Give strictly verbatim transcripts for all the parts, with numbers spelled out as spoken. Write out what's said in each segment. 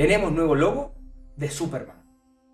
Tenemos nuevo logo de Superman.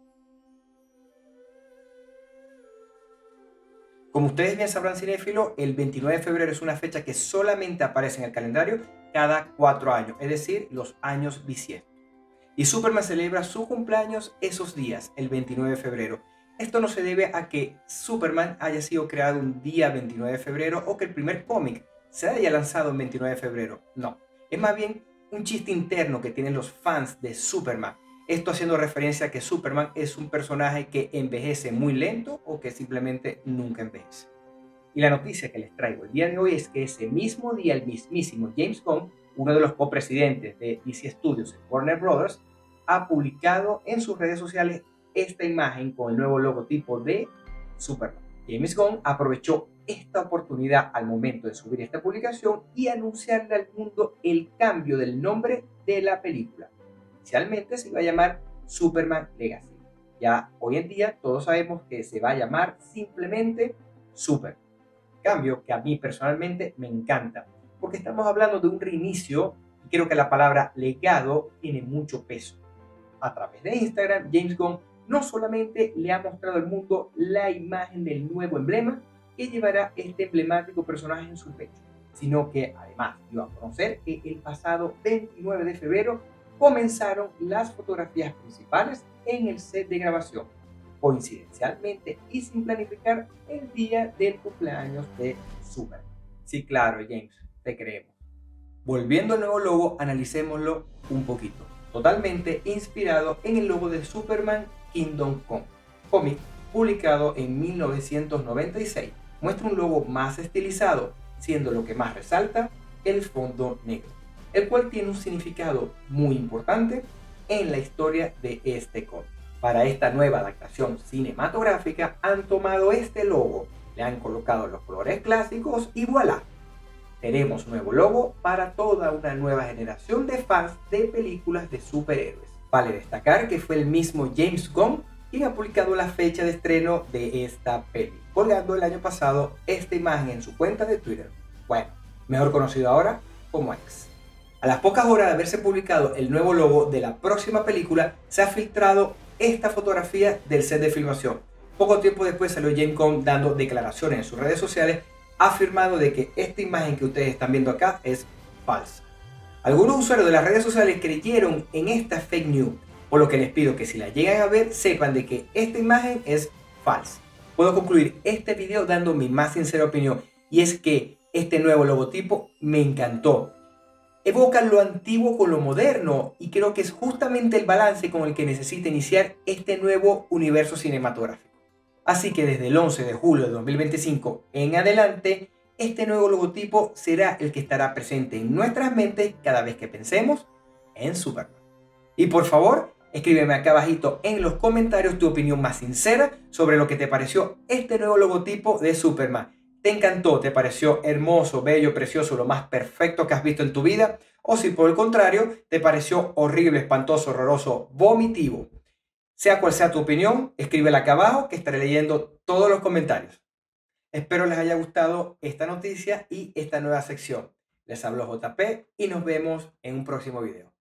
Como ustedes bien sabrán, cinéfilo, el veintinueve de febrero es una fecha que solamente aparece en el calendario cada cuatro años, es decir, los años bisiestos. Y Superman celebra su cumpleaños esos días, el veintinueve de febrero. Esto no se debe a que Superman haya sido creado un día veintinueve de febrero o que el primer cómic se haya lanzado el veintinueve de febrero. No, es más bien un chiste interno que tienen los fans de Superman. Esto haciendo referencia a que Superman es un personaje que envejece muy lento o que simplemente nunca envejece. Y la noticia que les traigo el día de hoy es que ese mismo día el mismísimo James Gunn, uno de los copresidentes de D C Studios y Warner Brothers, ha publicado en sus redes sociales esta imagen con el nuevo logotipo de Superman. James Gunn aprovechó esta oportunidad al momento de subir esta publicación y anunciarle al mundo el cambio del nombre de la película. Inicialmente se iba a llamar Superman Legacy. Ya hoy en día todos sabemos que se va a llamar simplemente Superman. Cambio que a mí personalmente me encanta, porque estamos hablando de un reinicio y creo que la palabra legado tiene mucho peso. A través de Instagram, James Gunn no solamente le ha mostrado al mundo la imagen del nuevo emblema que llevará este emblemático personaje en su pecho, sino que además dio a conocer que el pasado veintinueve de febrero comenzaron las fotografías principales en el set de grabación, coincidencialmente y sin planificar el día del cumpleaños de Superman. Sí, claro, James, te creemos. Volviendo al nuevo logo, analicémoslo un poquito. Totalmente inspirado en el logo de Superman Kingdom Come, cómic publicado en mil novecientos noventa y seis. Muestra un logo más estilizado, siendo lo que más resalta el fondo negro, el cual tiene un significado muy importante en la historia de este cómic. Para esta nueva adaptación cinematográfica han tomado este logo, le han colocado los colores clásicos y voilà, tenemos nuevo logo para toda una nueva generación de fans de películas de superhéroes. Vale destacar que fue el mismo James Gunn quien ha publicado la fecha de estreno de esta peli, colgando el año pasado esta imagen en su cuenta de Twitter, bueno, mejor conocido ahora como X. A las pocas horas de haberse publicado el nuevo logo de la próxima película, se ha filtrado esta fotografía del set de filmación. Poco tiempo después salió James Gunn dando declaraciones en sus redes sociales, afirmando de que esta imagen que ustedes están viendo acá es falsa. Algunos usuarios de las redes sociales creyeron en esta fake news, por lo que les pido que si la llegan a ver sepan de que esta imagen es falsa. Puedo concluir este video dando mi más sincera opinión, y es que este nuevo logotipo me encantó. Evoca lo antiguo con lo moderno y creo que es justamente el balance con el que necesita iniciar este nuevo universo cinematográfico. Así que desde el once de julio de dos mil veinticinco en adelante, este nuevo logotipo será el que estará presente en nuestras mentes cada vez que pensemos en Superman. Y por favor, escríbeme acá abajito en los comentarios tu opinión más sincera sobre lo que te pareció este nuevo logotipo de Superman. ¿Te encantó? ¿Te pareció hermoso, bello, precioso, lo más perfecto que has visto en tu vida? O si por el contrario, te pareció horrible, espantoso, horroroso, vomitivo. Sea cual sea tu opinión, escríbela acá abajo que estaré leyendo todos los comentarios. Espero les haya gustado esta noticia y esta nueva sección. Les habló J P y nos vemos en un próximo video.